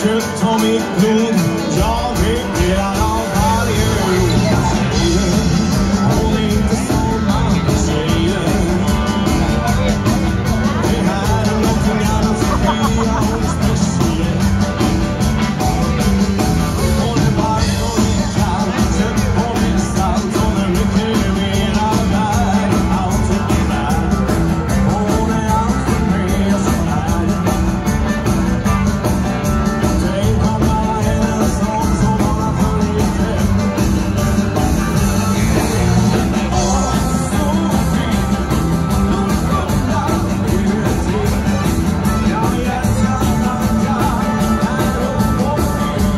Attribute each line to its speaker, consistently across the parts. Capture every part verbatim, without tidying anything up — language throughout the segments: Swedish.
Speaker 1: kött och mitt blod. Jag vet redan av varje ord. Hon är inte som andra tjejer. Det här är någonting annat som sker. Hon är speciell. Hon är varm och kall. Kött och mitt salt. Hon är mycket mer av värld. Allt är värld. Hon är allt för mig och så här. Tänk om alla hennes som så bara för lite. Åh, så fin. Jag vet att man kan här upp och fin.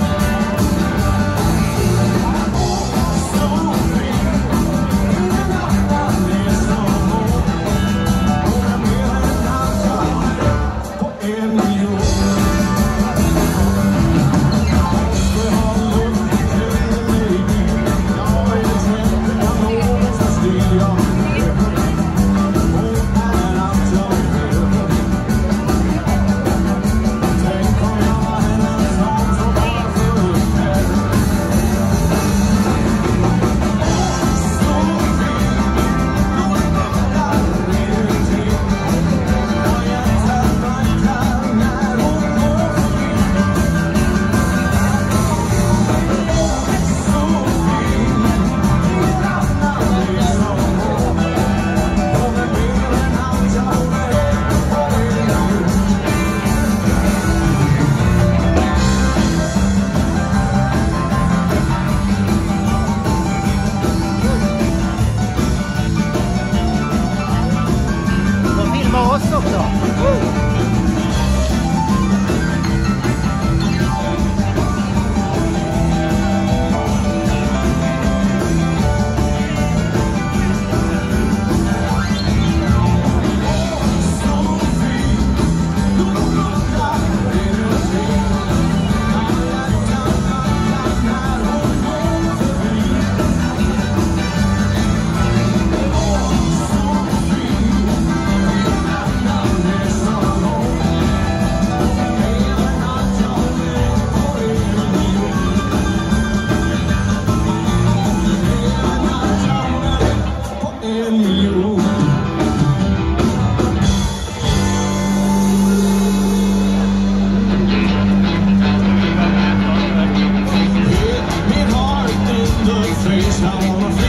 Speaker 1: Åh, så fin. Det är så hon. Hon är mer än allt på en miljon.
Speaker 2: De filmar oss också. Face, I wanna